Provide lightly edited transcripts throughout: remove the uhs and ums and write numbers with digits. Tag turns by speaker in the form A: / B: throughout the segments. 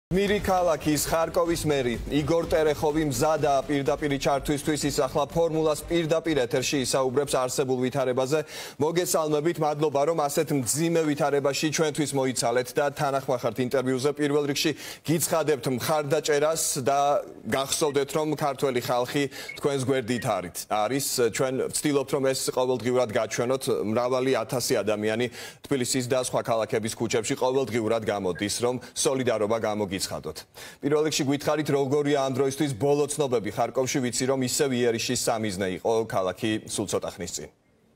A: მერი ქალაქის ხარკოვის მერი იგორ ტერეხოვი მზადა პირდაპირ ჩართვისთვის ის ახლა ფორმულას პირდაპირ ეთერში ისაუბრებს არსებულ ვითარებაზე. მოგესალმებით, მადლობა რომ ასეთ მძიმე ვითარებაში ჩვენთვის მოიცალეთ და თანახმახართ ინტერვიუზე. პირველ რიგში გიცხადებთ მხარდაჭერას და გახსოვდეთ რომ ქართველი ხალხი თქვენს გვერდით არის. ჩვენ ვცდილობთ რომ ეს ყოველდღიურად გაჩვენოთ. მრავალი ათასი ადამიანი თბილისის და სხვა ქალაქების ქუჩებში ყოველდღიურად გამოდის რომ სოლიდარობა გამოგიცხადოთ. პირველ რიგში გითხარით როგორია ამ დროისთვის ბოლო ცნობები ხარკოვში, ვიცი რომ ისევ იერიშის სამიზნე იყო ქალაქი სულ ცოტა ხნის წინ.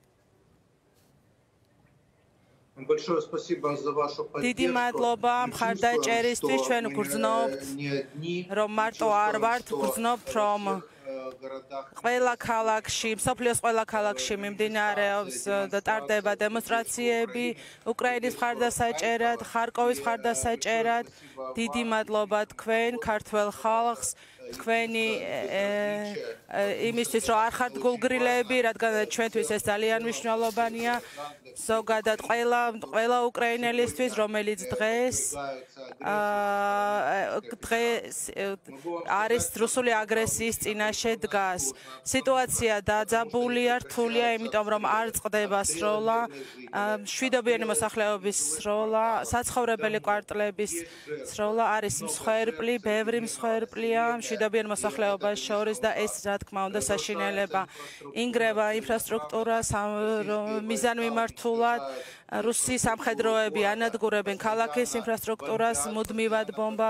B: დიდი მადლობა მხარდაჭერისთვის, ჩვენ გრძნობთ რომ მარტო არ ვართ, გრძნობთ რომ ყველა ქალაქში, მსოფლიოს ყველა ქალაქში მიმდინარეობს და ტარდება დემონსტრაციები უკრაინის მხარდასაჭერად, ხარკოვის მხარდასაჭერად. დიდი მადლობა თქვენ ქართველ ხალხს, თქვენი იმისთვის რომ არ ხართ გულგრილები, რადგან ჩვენთვის ეს ძალიან მნიშვნელოვანია. ზოგადად ყველა უკრაინელისთვის, რომელიც დღეს არის რუსული აგრესიის წინაშე დგას. სიტუაცია დაძაბულია, რთულია, იმიტომ რომ არ წყდება სროლა, მშვიდობიანი მოსახლეობის სროლა, საცხოვრებელი კვარტლების სროლა არის მსხვერპლი, ბევრი მსხვერპლია მშვიდობიან მოსახლეობას შორის და ეს რა თქმა უნდა საშინელება ინგრევა ინფრასტრუქტურას მიზანმიმართულად. რუსი სამხედროები ანადგურებენ ქალაქის ინფრასტრუქტურას, მუდმივად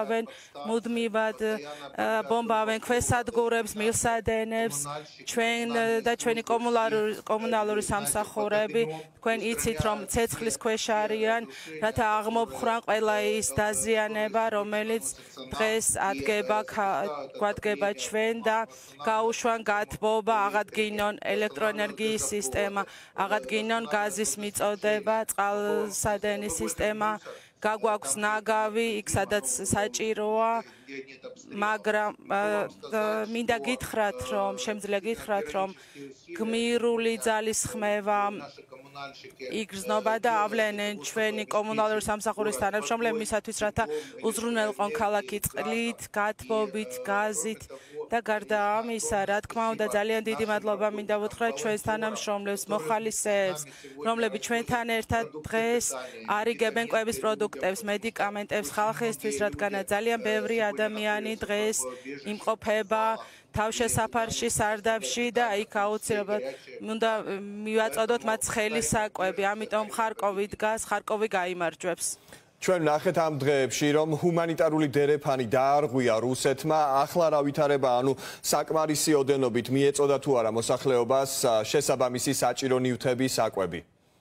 B: ბომბავენ ქვესადგურებს, მილსადენებს, ჩვენი კომუნალური სამსახურები. თქვენ იცით რომ ცეცხლის ქვეშ არიან, რათა აღმოფხრან ყველა ის დაზიანება, რომელიც დღეს გვადგება ჩვენ და გაუშვან გათბობა, აღადგინონ ელექტროენერგიის სისტემა, აღადგინონ გაზის მიწოდება, წყალსადენის სისტემა, გაგვაქვს ნაგავი, იქ სადაც საჭიროა, მაგრამ მინდა გითხრათ რომ შემიძლია გითხრათ რომ გმირული ძალის ხმევა იგრძნობა და ავლენენ ჩვენი კომუნალური სამსახურის თანამშრომლები მისათვის, რათა უზრუნველყონ ქალაქი წყლით, გათბობით, გაზით და გარდა ამისა, რა თქმა უნდა, ძალიან დიდი მადლობა მინდა ვუთხრათ ჩვენს თანამშრომლებს, მოხალისეებს, რომლებიც ჩვენთან ერთად დღეს არიგებენ კვების პროდუქტებს, მედიკამენტებს ხალხისთვის, რადგან ძალიან ბევრი ადამიანი დღეს იმყოფება თავშესაფარში, სარდაფში და იქ აუცილებლად უნდა მივაწოდოთ მათ ცხელი საკვები, ამიტომ ხარკოვი დგას, ხარკოვი გაიმარჯვებს.
A: ჩვენ ნახეთ ამ დღეებში რომ ჰუმანიტარული დერეფანი დაარღვია რუსეთმა, ახლა რა ვითარება, ანუ საკმარისი ოდენობით მიეწოდა თუ არა მოსახლეობას შესაბამისი საჭირო ნივთები, საკვები.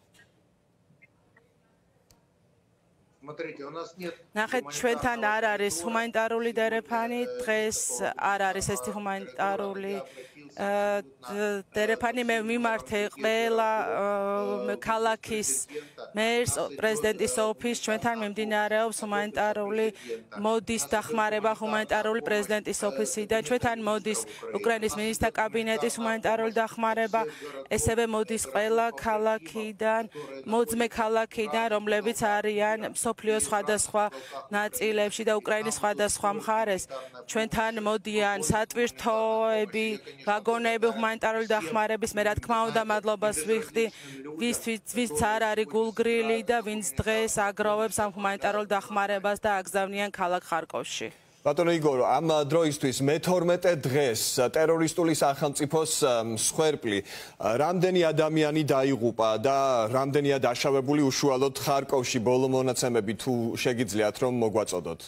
B: ნახეთ, ჩვენთან არ არის ჰუმანიტარული დერეფანი, დღეს არ არის ეს ჰუმანიტარული დერეფანი. მე მიმართე ყველა ქალაქის მერს, პრეზიდენტის ოფისს, ჩვენთან მიმდინარეობს ჰუმანიტარული მოდის დახმარება ჰუმანიტარული პრეზიდენტის ოფისიდან, ჩვენთან მოდის უკრაინის მინისტრთა კაბინეტის ჰუმანიტარული დახმარება, ესევე მოდის ყველა ქალაქიდან, მძიმე ქალაქიდან, რომლებიც არიან მსოფლიოს სხვადასხვა ნაწილებში და უკრაინის სხვადასხვა მხარეს. ჩვენთან მოდიან სატვირთოები, ვაგონები ჰუმანიტარული დახმარების. მე რა თქმა უნდა მადლობას ვიხდი ვინც არ არის გულგრილი და ვინც დღეს აგროვებს ამ ჰუმანიტარულ დახმარებას და აგზავნიან ქალაქ ხარკოვში.
A: ბატონო იგორო, ამ დროისთვის მე-12 დღეს ტერორისტული სახელმწიფოს მსხვერპლი რამდენი ადამიანი დაიღუპა და რამდენია დაშავებული უშუალოდ ხარკოვში, ბოლო მონაცემები თუ შეგიძლიათ რომ მოგვაწოდოთ?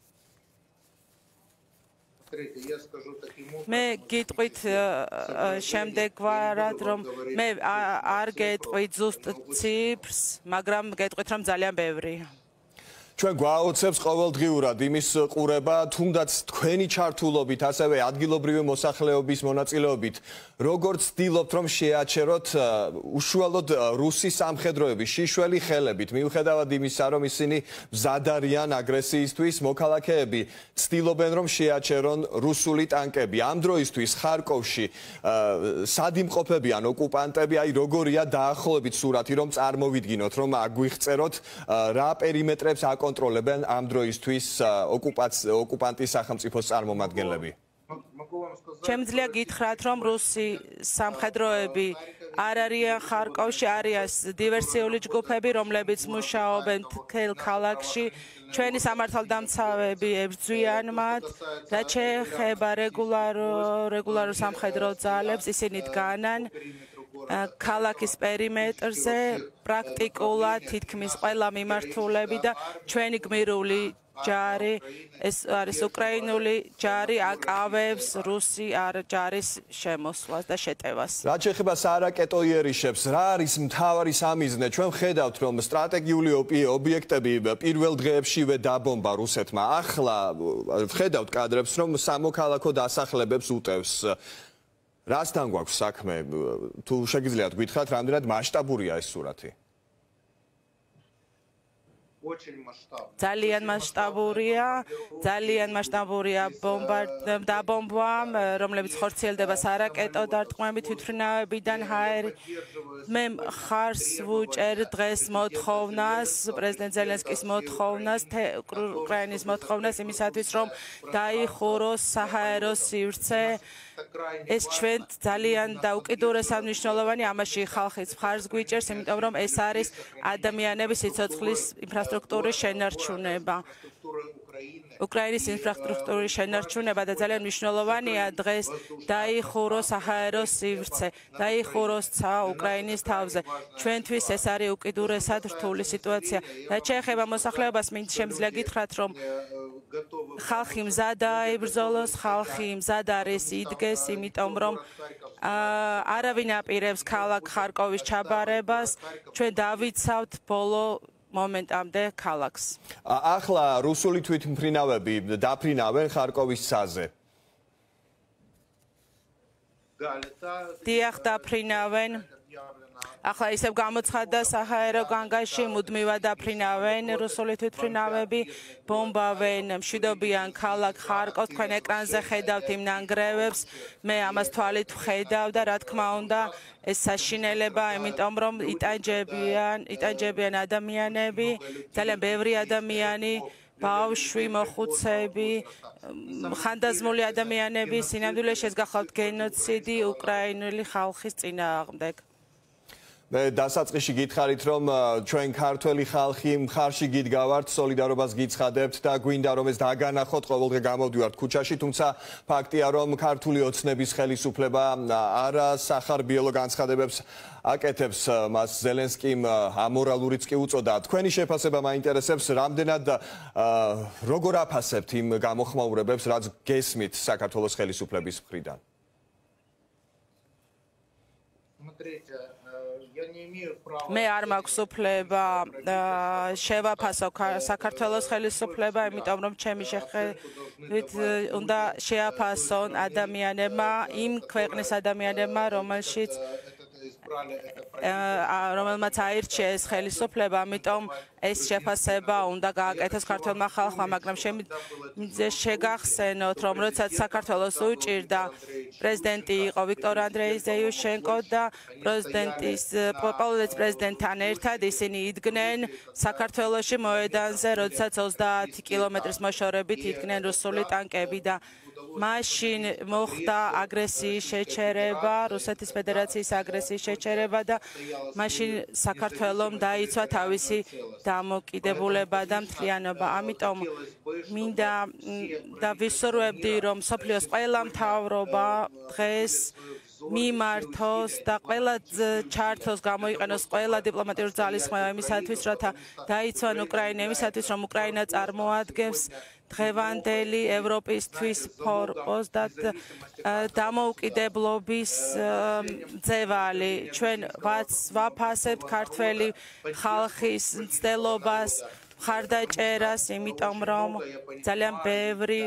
B: მე გიტყვით შემდეგვარად რომ მე არ გეტყვით ზუსტ ციფრს, მაგრამ გეტყვით რომ ძალიან ბევრია.
A: ჩვენ გვაოცებს ყოველდღიურად იმის ყურება, თუნდაც თქვენი ჩართულობით, ასევე ადგილობრივი მოსახლეობის მონაწილეობით, როგორც ცდილობთ რომ შეაჩეროთ უშუალოდ რუსი სამხედროების შიშველი ხელებით, მიუხედავად იმისა, რომ ისინი მზად არიან აგრესიისთვის, მოქალაქეები ცდილობენ რომ შეაჩერონ რუსული ტანკები. ამ დროისთვის ხარკოვში სად იმყოფებიან ოკუპანტები, აი როგორია დაახლოებით სურათი რომ წარმოვიდგინოთ, რომ აგვიღწეროთ რა პერიმეტრებს აკონტროლებს აკონტროლებენ ამ დროისთვის ოკუპანტის სახელმწიფოს წარმომადგენლები?
B: Შემიძლია გითხრათ, რომ რუსი სამხედროები არ არიან ხარკოვში, არიან დივერსიული ჯგუფები, რომლებიც მუშაობენ ქალაქში. ჩვენი სამართალდამცავები ებრძვიან მათ, რაც შეეხება რეგულარულ სამხედრო ძალებს, ისინი დგანან ქალაქის პერიმეტრზე, პრაქტიკულად თითქმის ყველა მიმართულები და ჩვენი გმირული ჯარი, ეს არის უკრაინული ჯარი, აკავებს რუსი ჯარის შემოსვლას და შეტევას.
A: რაც შეეხება სარაკეტო იერიშებს, რა არის მთავარი სამიზნე? ჩვენ ვხედავთ, რომ სტრატეგიული ობიექტები პირველ დღეებშივე დაბომბა რუსეთმა. ახლა ვხედავთ კადრებს, რომ სამოქალაქო დასახლებებს უტევს. რასთან გვაქვს საქმე? თუ შეგიძლიათ გითხრათ, რამდენად მასშტაბურია ეს სურათი?
B: ძალიან მასშტაბურია დაბომბვა, რომლებიც ხორციელდება სარაკეტო დარტყმებით თვითმფრინავებიდან ჰაერი. მე ხარს ვუჭერ დღეს მოთხოვნას, პრეზიდენტ ზელენსკის მოთხოვნას, უკრაინის მოთხოვნას იმისათვის, რომ დაიხუროს საჰაერო სივრცე. ეს ჩვენ ძალიან დაუკიდურესად მნიშვნელოვანი, ამაში ხალხის მხარს გვიჭერს, იმიტომ რომ ეს არის ადამიანების სიცოცხლის ინფრასტრუქტურის შენარჩუნება. უკრაინის ინფრასტრუქტურის შენარჩუნება და ძალიან მნიშვნელოვანია დღეს დაიხუროს საჰაერო სივრცე, დაიხუროს ცა უკრაინის თავზე. ჩვენთვის ეს არის უკიდურესად რთული სიტუაცია. რაც შეეხება მოსახლეობას, შემიძლია გითხრათ, რომ ხალხი მზადაა იბრძოლოს, ხალხი მზად არის იდგეს, იმიტომ რომ არავინ აპირებს ქალაქ ხარკოვის ჩაბარებას, ჩვენ დავიცავთ ბოლო მომენტამდე ქალაქს.
A: ახლა რუსული თვითმფრინავები დაფრინავენ ხარკოვის ცაზე.
B: დიახ, დაფრინავენ. ახლა ისევ გამოცხადდა საჰაერო განგაში, მუდმივად დაფრინავენ რუსული თვითმფრინავები, ბომბავენ მშვიდობიან ქალაქ ხარკოვს. თქვენ ეკრანზე ხედავთ იმ ნანგრევებს, მე ამას თვალით ვხედავ და რა თქმა უნდა ეს საშინელება, იმიტომ რომ იტანჯებიან ადამიანები, ძალიან ბევრი ადამიანი, ბავშვი, მოხუცები, ხანდაზმული ადამიანები, სინამდვილეში ეს გახლავთ გენოციდი უკრაინული ხალხის წინააღმდეგ.
A: მე დასაწყისში გითხარით, რომ ჩვენ ქართველი ხალხი მხარში გიდგავართ, სოლიდარობას გიცხადებთ და გვინდა რომ ეს დაგანახოთ, ყოველდღე გამოვდივართ ქუჩაში, თუმცა ფაქტია, რომ ქართული ოცნების ხელისუფლება არა სახარბიელო განცხადებებს აკეთებს, მას ზელენსკიმ ამორალურიც კი უწოდა. თქვენი შეფასება მაინტერესებს, რამდენად როგორ აფასებთ იმ გამოხმაურებებს, რაც გესმით საქართველოს ხელისუფლების მხრიდან?
B: მე არ მაქვს უფლება შევაფასო საქართველოს ხელისუფლება, იმიტომ რომ ჩემი შეხედვით უნდა შეაფასონ ადამიანებმა, იმ ქვეყნის ადამიანებმა, რომელმაც აირჩიეს ხელისუფლება, ამიტომ ეს შეფასება უნდა გააკეთოს ქართველმა ხალხმა, მაგრამ შეგახსენოთ, რომ როდესაც საქართველოს უჭირდა პრეზიდენტი იყო ვიქტორ ანდრეიევიჩენკო და პოლონეთის პრეზიდენტთან ერთად ისინი იდგნენ საქართველოში მოედანზე, როდესაც 30 კილომეტრის მოშორებით იდგნენ რუსული ტანკები და მაშინ მოხდა აგრესიის შეჩერება, რუსეთის ფედერაციის აგრესიის შეჩერება და მაშინ საქართველომ დაიცვა თავისი დამოკიდებულება და მთლიანობა. ამიტომ მინდა და ვისურვებდი, რომ მსოფლიოს ყველა მთავრობა დღეს მიმართოს და ყველა ჩართოს, გამოიყენოს ყველა დიპლომატიური ძალისხმევა იმისათვის, რათა დაიცვან უკრაინა, იმისათვის, რომ უკრაინა წარმოადგენს დღევანდელი ევროპისთვის ფორპოს და დამოუკიდებლობის მძევალი. ჩვენ ვაფასებთ ქართველი ხალხის მცდელობას, მხარდაჭერას, იმიტომ რომ ძალიან ბევრი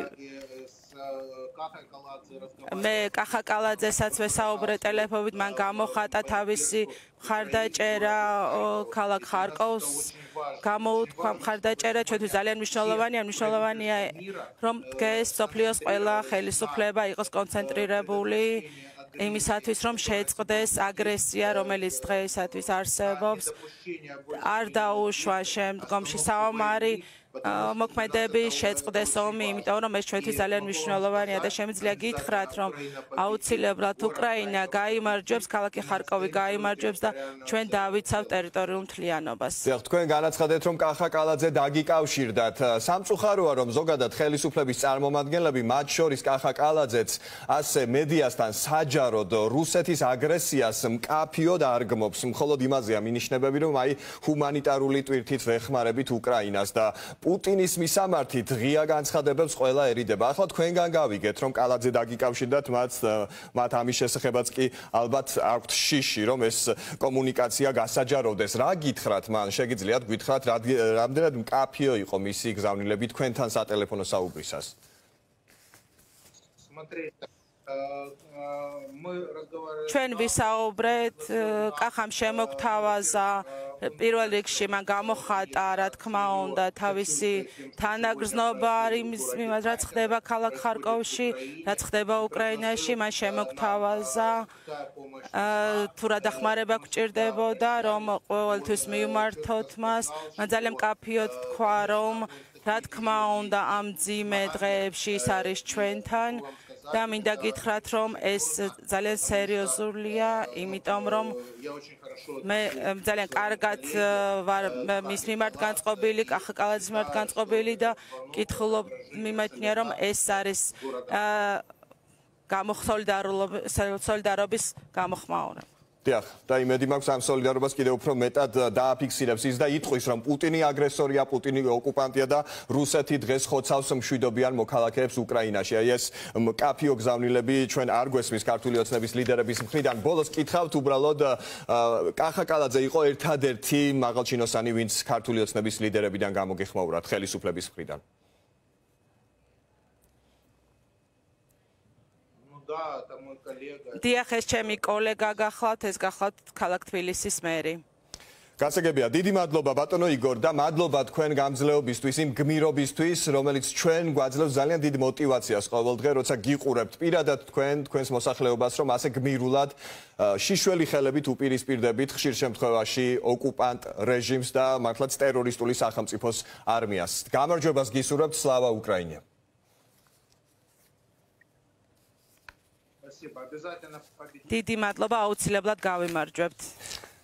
B: მე კახა კალაძესაც ვესაუბრე ტელეფონით, მან გამოხატა თავისი მხარდაჭერა ქალაქ ხარკოვს, გამოუთქვა მხარდაჭერა, ჩვენთვის ძალიან მნიშვნელოვანია, რომ დღეს მსოფლიოს ყველა ხელისუფლება იყოს კონცენტრირებული იმისათვის, რომ შეწყდეს აგრესია, რომელიც დღეისათვის არსებობს, არ დაუშვა შემდგომში საომარი მოქმედების შეწყდეს ომი, იმიტომ რომ ეს ჩვენთვის ძალიან მნიშვნელოვანია და შემიძლია გითხრათ, რომ აუცილებლად უკრაინა გაიმარჯვებს, ქალაქი ხარკოვი გაიმარჯვებს და ჩვენ დავიცავთ ტერიტორიულ მთლიანობას.
A: თქვენ განაცხადეთ, რომ კახა კალაძე დაგიკავშირდათ. სამწუხაროა, რომ ზოგადად ხელისუფლების წარმომადგენლები, მათ შორის კახა კალაძეც, ასე მედიასთან საჯაროდ რუსეთის აგრესიას მკაფიოდ არგმობს. მხოლოდ იმაზეა მინიშნებები, რომ აი ჰუმანიტარული ტვირთით ვეხმარებით უკრაინას და პუტინის მისამართით ღია განცხადებებს ყველა ერიდება. ახლა თქვენგან გავიგეთ, რომ კალაძე დაგიკავშირდათ, მათ ამის შესახებაც კი ალბათ აქვთ შიში, რომ ეს კომუნიკაცია გასაჯაროვდეს. რა გითხრათ მან? შეგიძლიათ გითხრათ, რამდენად მკაფიო იყო მისი გზავნილები თქვენთან სატელეფონო საუბრისას?
B: ჩვენ ვისაუბრეთ, კახამ შემოგვთავაზა, პირველ რიგში მან გამოხატა, რა თქმა უნდა, თავისი თანაგრძნობა იმის მიმართ, რაც ხდება ქალაქ ხარკოვში, რაც ხდება უკრაინაში, მან შემოგვთავაზა, თუ რა დახმარება გვჭირდებოდა, რომ ყოველთვის მივმართოთ მას, მან ძალიან მკაფიოდ თქვა, რომ რა თქმა უნდა, ამ მძიმე დღეებში ის არის ჩვენთან. და მინდა გითხრათ, რომ ეს ძალიან სერიოზულია, იმიტომ რომ მე ძალიან კარგად ვარ მის მიმართ განწყობილი, კახა კალაძის მიმართ განწყობილი და კითხულობ მიმეცნია, რომ ეს არის სოლიდარობის გამოხმაურება.
A: დიახ, და იმედი მაქვს ამ სოლიდარობას კიდევ უფრო მეტად დააფიქსირებს ის და იტყვის, რომ პუტინი აგრესორია, პუტინი ოკუპანტია და რუსეთი დღეს ხოცავს მშვიდობიან მოქალაქეებს უკრაინაში. აი ეს მკაფიო გზავნილები ჩვენ არ გვესმის ქართული ოცნების ლიდერების მხრიდან. ბოლოს კითხავთ, უბრალოდ კახა კალაძე იყო ერთადერთი მაღალჩინოსანი, ვინც ქართული ოცნების ლიდერებიდან გამოგიხმაურათ ხელისუფლების მხრიდან.
B: დიახ, ეს ჩემი კოლეგა გახლავთ, ეს გახლავთ ქალაქ თბილისის მერი.
A: გასაგებია, დიდი მადლობა ბატონო იგორ და მადლობა თქვენ გამძლეობისთვის, იმ გმირობისთვის, რომელიც ჩვენ გვაძლევს ძალიან დიდ მოტივაციას ყოველდღე, როცა გიყურებთ პირადად თქვენს მოსახლეობას, რომ ასე გმირულად შიშველი ხელებით უპირისპირდებით ხშირ შემთხვევაში ოკუპანტ რეჟიმს და მართლაც ტერორისტული სახელმწიფოს არმიას. გამარჯვებას გისურვებთ, სლავა უკრაინა!
B: დიდი მადლობა, აუცილებლად გავიმარჯვებთ.